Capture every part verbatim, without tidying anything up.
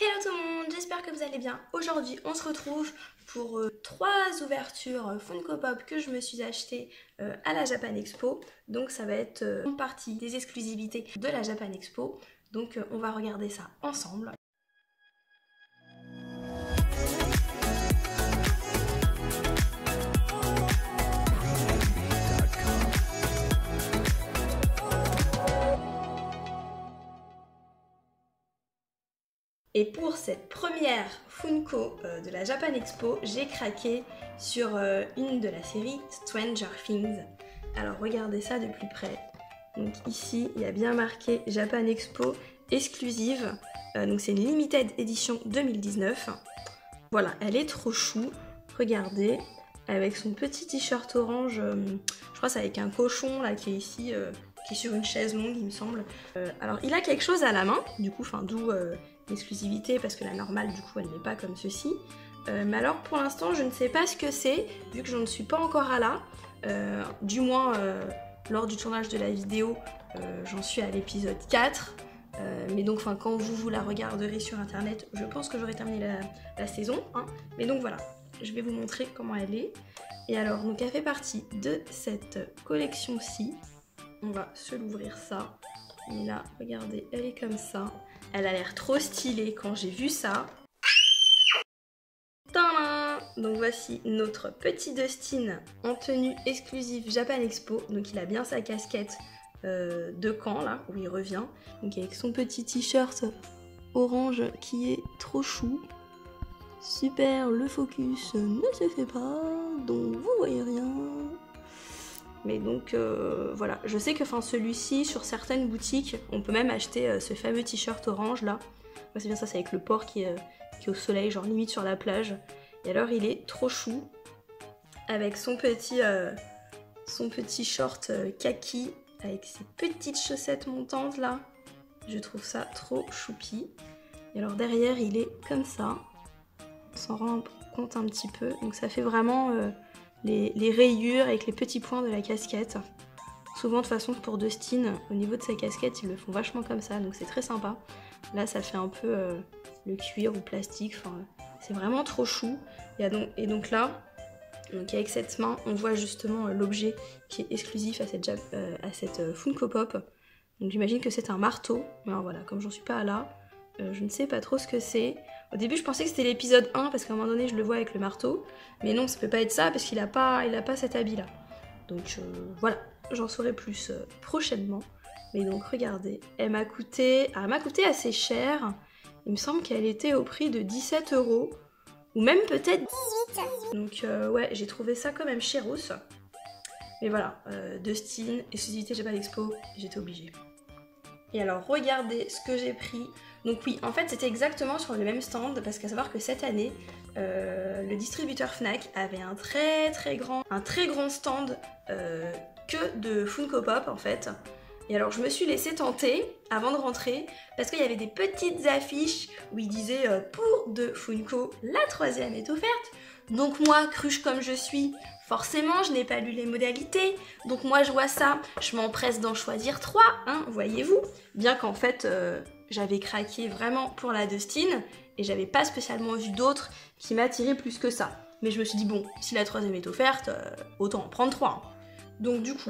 Hello tout le monde, j'espère que vous allez bien. Aujourd'hui on se retrouve pour euh, trois ouvertures euh, Funko Pop que je me suis achetées euh, à la Japan Expo. Donc ça va être euh, une partie des exclusivités de la Japan Expo. Donc euh, on va regarder ça ensemble. Et pour cette première Funko euh, de la Japan Expo, j'ai craqué sur euh, une de la série Stranger Things. Alors regardez ça de plus près. Donc ici, il y a bien marqué Japan Expo exclusive. Euh, donc c'est une limited edition deux mille dix-neuf. Voilà, elle est trop chou. Regardez, avec son petit t-shirt orange. Euh, je crois que c'est avec un cochon là qui est ici, euh, qui est sur une chaise longue, il me semble. Euh, alors il a quelque chose à la main, du coup, enfin d'où euh, l'exclusivité, parce que la normale, du coup, elle n'est pas comme ceci. Euh, mais alors pour l'instant, je ne sais pas ce que c'est, vu que je ne suis pas encore à là. Euh, du moins, euh, lors du tournage de la vidéo, euh, j'en suis à l'épisode quatre. Euh, mais donc, quand vous, vous la regarderez sur internet, je pense que j'aurai terminé la, la saison. Hein. Mais donc voilà, je vais vous montrer comment elle est. Et alors, donc elle fait partie de cette collection-ci. On va se l'ouvrir ça. Et là, regardez, elle est comme ça. Elle a l'air trop stylée quand j'ai vu ça. Tadam! Donc voici notre petit Dustin en tenue exclusive Japan Expo. Donc il a bien sa casquette euh, de camp là, où il revient. Donc avec son petit t-shirt orange qui est trop chou. Super, le focus ne se fait pas, donc vous voyez rien. Mais donc euh, voilà, je sais que celui-ci, sur certaines boutiques, on peut même acheter euh, ce fameux t-shirt orange là. Moi c'est bien ça, c'est avec le porc qui est, euh, qui est au soleil, genre limite sur la plage. Et alors il est trop chou, avec son petit, euh, son petit short euh, kaki, avec ses petites chaussettes montantes là. Je trouve ça trop choupi. Et alors derrière il est comme ça, on s'en rend compte un petit peu. Donc ça fait vraiment... Euh, Les, les rayures avec les petits points de la casquette. Souvent de toute façon pour Dustin, au niveau de sa casquette, ils le font vachement comme ça, donc c'est très sympa. Là ça fait un peu euh, le cuir ou plastique, enfin c'est vraiment trop chou. Et donc, et donc là, donc avec cette main, on voit justement euh, l'objet qui est exclusif à cette, euh, à cette euh, Funko Pop. Donc j'imagine que c'est un marteau, mais alors voilà, comme j'en suis pas là, euh, je ne sais pas trop ce que c'est. Au début je pensais que c'était l'épisode un parce qu'à un moment donné je le vois avec le marteau. Mais non, ça peut pas être ça parce qu'il a pas, il a pas cet habit là. Donc euh, voilà, j'en saurai plus euh, prochainement. Mais donc regardez, elle m'a coûté, elle m'a coûté assez cher. Il me semble qu'elle était au prix de dix-sept euros. Ou même peut-être dix-huit. Donc euh, ouais, j'ai trouvé ça quand même chéros. Mais voilà, euh, Dustin, exclusivité Japan Expo, j'étais obligée. Et alors regardez ce que j'ai pris. Donc oui, en fait c'était exactement sur le même stand, parce qu'à savoir que cette année, euh, le distributeur Fnac avait un très très grand, un très grand stand euh, que de Funko Pop en fait. Et alors je me suis laissée tenter avant de rentrer, parce qu'il y avait des petites affiches où il disait euh, pour de Funko, la troisième est offerte. Donc moi, cruche comme je suis, forcément je n'ai pas lu les modalités, donc moi je vois ça, je m'empresse d'en choisir trois, hein, voyez-vous. Bien qu'en fait euh, j'avais craqué vraiment pour la Dustin, et j'avais pas spécialement vu d'autres qui m'attiraient plus que ça. Mais je me suis dit bon, si la troisième est offerte, euh, autant en prendre trois. Hein. Donc du coup,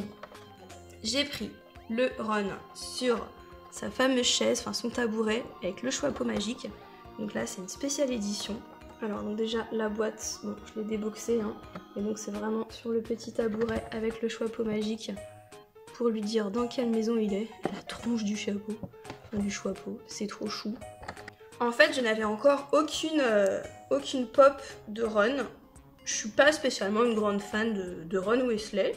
j'ai pris le Ron sur sa fameuse chaise, enfin son tabouret, avec le Choix-peau magique. Donc là c'est une spéciale édition. Alors donc déjà la boîte, bon, je l'ai déboxée, hein, et donc c'est vraiment sur le petit tabouret avec le Choix-peau magique pour lui dire dans quelle maison il est. La tronche du chapeau, enfin du Choix-peau, c'est trop chou. En fait je n'avais encore aucune, euh, aucune pop de Ron. Je suis pas spécialement une grande fan de, de Ron Weasley,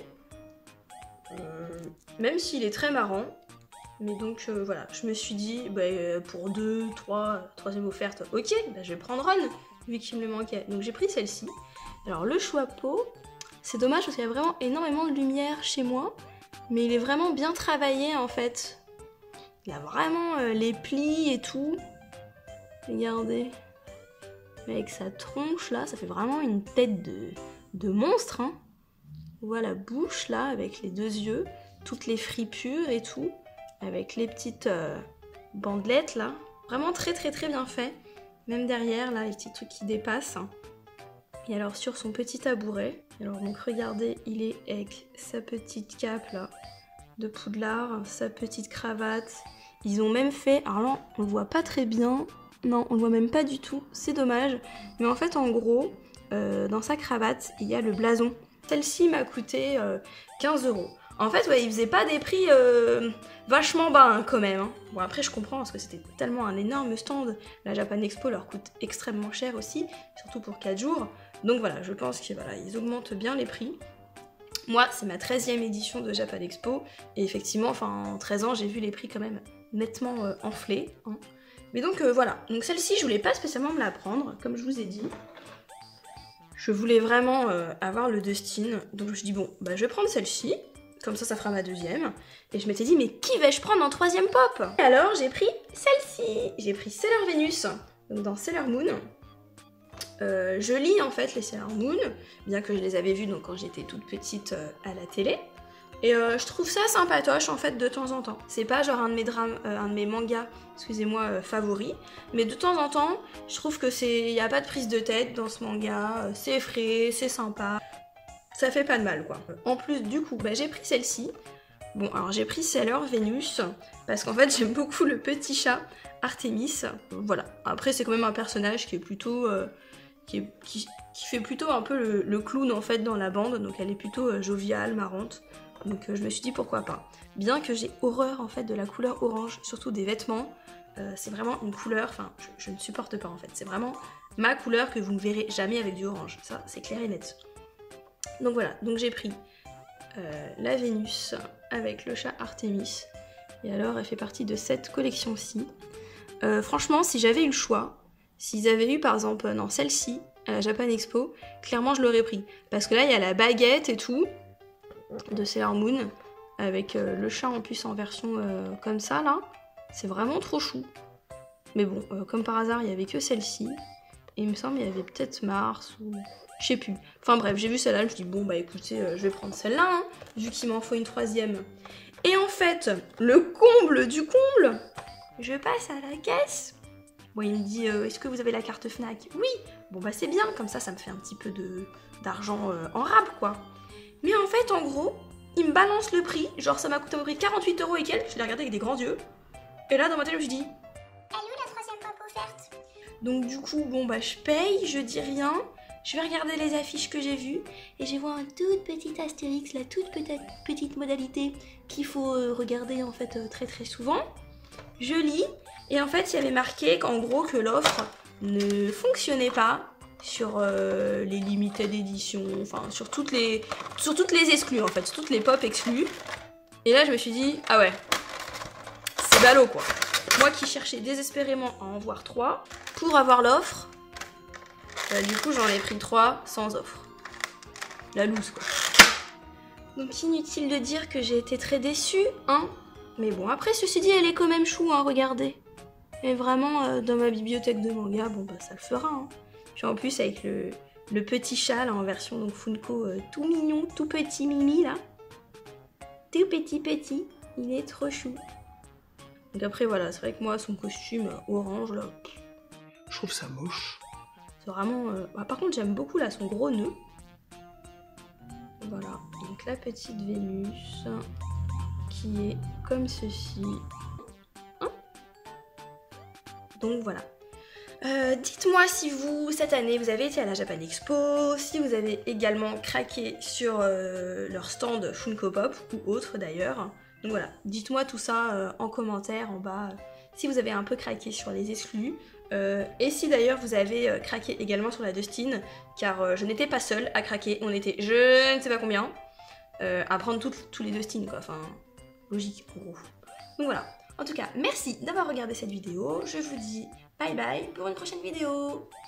euh, même s'il est très marrant. Mais donc euh, voilà, je me suis dit, bah, euh, pour deux, trois, troisième offerte, ok, bah, je vais prendre Ron, vu qu'il me le manquait. Donc j'ai pris celle-ci. Alors le Choix-peau, c'est dommage parce qu'il y a vraiment énormément de lumière chez moi, mais il est vraiment bien travaillé en fait. Il a vraiment euh, les plis et tout. Regardez. Avec sa tronche là, ça fait vraiment une tête de, de monstre. Hein. On voit la bouche là, avec les deux yeux, toutes les fripures et tout, avec les petites euh, bandelettes là. Vraiment très très très bien fait. Même derrière, là, les petits trucs qui dépassent. Et alors sur son petit tabouret, alors donc regardez, il est avec sa petite cape là, de Poudlard, sa petite cravate. Ils ont même fait, alors là on le voit pas très bien, non on le voit même pas du tout, c'est dommage. Mais en fait en gros, euh, dans sa cravate, il y a le blason. Celle-ci m'a coûté euh, quinze euros. En fait, ouais, ils faisaient pas des prix euh, vachement bas hein, quand même. Hein. Bon après je comprends parce que c'était tellement un énorme stand. La Japan Expo leur coûte extrêmement cher aussi, surtout pour quatre jours. Donc voilà, je pense qu'ils voilà, ils augmentent bien les prix. Moi, c'est ma treizième édition de Japan Expo. Et effectivement, enfin, en treize ans, j'ai vu les prix quand même nettement euh, enflés. Hein. Mais donc euh, voilà, donc celle-ci, je voulais pas spécialement me la prendre, comme je vous ai dit. Je voulais vraiment euh, avoir le Dustin. Donc je me suis dit, bon, bah, je vais prendre celle-ci. Comme ça, ça fera ma deuxième. Et je m'étais dit, mais qui vais-je prendre en troisième pop? Et alors, j'ai pris celle-ci. J'ai pris Sailor Venus, donc dans Sailor Moon. Euh, je lis en fait les Sailor Moon, bien que je les avais vus donc, quand j'étais toute petite euh, à la télé. Et euh, je trouve ça sympatoche en fait de temps en temps. C'est pas genre un de mes drames, euh, un de mes mangas, excusez-moi, euh, favoris. Mais de temps en temps, je trouve que c'est, y a pas de prise de tête dans ce manga. Euh, c'est frais, c'est sympa. Ça fait pas de mal quoi. En plus du coup, bah, j'ai pris celle-ci. Bon alors j'ai pris Sailor Venus parce qu'en fait j'aime beaucoup le petit chat Artemis. Voilà. Après c'est quand même un personnage qui est plutôt euh, Qui, est, qui, qui fait plutôt un peu le, le clown en fait dans la bande, donc elle est plutôt euh, joviale, marrante, donc euh, je me suis dit pourquoi pas. Bien que j'ai horreur en fait de la couleur orange, surtout des vêtements, euh, c'est vraiment une couleur, enfin je, je ne supporte pas en fait, c'est vraiment ma couleur que vous ne verrez jamais avec du orange, ça c'est clair et net. Donc voilà, donc j'ai pris euh, la Vénus avec le chat Artemis, et alors elle fait partie de cette collection-ci. Euh, franchement si j'avais eu le choix, s'ils avaient eu par exemple, non celle-ci, à la Japan Expo, clairement je l'aurais pris. Parce que là il y a la baguette et tout, de Sailor Moon, avec euh, le chat en plus en version euh, comme ça là. C'est vraiment trop chou. Mais bon, euh, comme par hasard il y avait que celle-ci. Et il me semble qu'il y avait peut-être Mars ou... Je sais plus. Enfin bref, j'ai vu celle-là, je me suis dit bon bah écoutez, euh, je vais prendre celle-là, hein, vu qu'il m'en faut une troisième. Et en fait, le comble du comble, je passe à la caisse. Bon, il me dit, euh, est-ce que vous avez la carte Fnac? Oui. Bon, bah c'est bien, comme ça, ça me fait un petit peu de d'argent euh, en rab, quoi. Mais en fait, en gros, il me balance le prix. Genre, ça m'a coûté à peu près quarante-huit euros et quelques. Je l'ai regardé avec des grands yeux. Et là, dans ma tête, je me suis dit, elle est où la troisième pop offerte? Donc, du coup, bon, bah je paye, je dis rien. Je vais regarder les affiches que j'ai vues. Et je vois un toute petit astérix, la toute petite, petite modalité qu'il faut euh, regarder, en fait, euh, très très souvent. Je lis. Et en fait, il y avait marqué qu'en gros, que l'offre ne fonctionnait pas sur euh, les limited editions, enfin sur toutes les sur toutes les exclus en fait, sur toutes les pop exclus. Et là, je me suis dit, ah ouais, c'est ballot quoi. Moi qui cherchais désespérément à en voir trois pour avoir l'offre, bah, du coup j'en ai pris trois sans offre. La loose quoi. Donc inutile de dire que j'ai été très déçue, hein. Mais bon, après ceci dit, elle est quand même chou, hein, regardez. Et vraiment, euh, dans ma bibliothèque de manga, bon bah ça le fera. Hein. Puis en plus avec le, le petit chat là, en version donc Funko euh, tout mignon, tout petit Mimi là. Tout petit petit, il est trop chou. Donc après voilà, c'est vrai que moi son costume euh, orange là, je trouve ça moche. C'est vraiment... Euh... Bah, par contre j'aime beaucoup là son gros nœud. Voilà, donc la petite Vénus qui est comme ceci. Donc voilà. Euh, Dites-moi si vous, cette année, vous avez été à la Japan Expo, si vous avez également craqué sur euh, leur stand Funko Pop, ou autre d'ailleurs. Donc voilà, dites-moi tout ça euh, en commentaire en bas, euh, si vous avez un peu craqué sur les exclus. Euh, et si d'ailleurs vous avez euh, craqué également sur la Dustin, car euh, je n'étais pas seule à craquer, on était je ne sais pas combien, euh, à prendre toutes, tous les Dustin quoi, enfin, logique en gros. Donc voilà. En tout cas, merci d'avoir regardé cette vidéo. Je vous dis bye bye pour une prochaine vidéo.